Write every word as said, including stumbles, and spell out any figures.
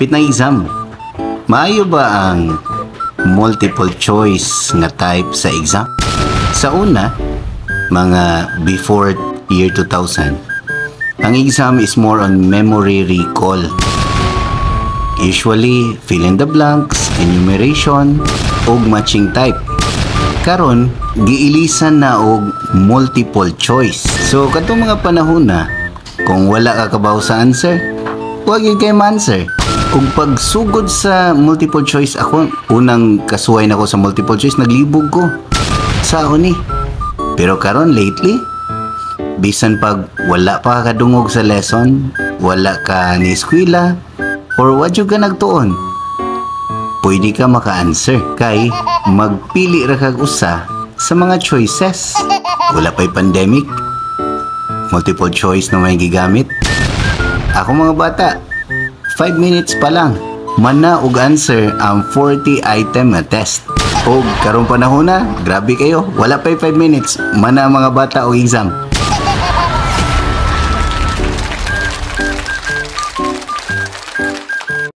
hapit na exam. Maayo ba ang multiple choice nga type sa exam? Sa una, mga before year two thousand, ang exam is more on memory recall. Usually, fill in the blanks, enumeration, og matching type. Karon, giilisan na og multiple choice. So, katong mga panahon na, kung wala ka kabaw sa answer, huwag yun kayo ma-answer. Kung pagsugod sa multiple choice ako, unang kasuway na ko sa multiple choice, naglibog ko. Saon ni. Pero karon lately, bisan pag wala pa ka kadungog sa lesson, wala ka ni eskwela, or wadyo ka nagtuon, pwede ka maka-answer kay magpili ra kag usa sa mga choices. Wala pa'y pandemic, multiple choice na may gigamit. Ako mga bata, five minutes pa lang, mana og answer ang forty item na test. O karong panahon na, grabe kayo, wala pa'y five minutes, mana mga bata og exam.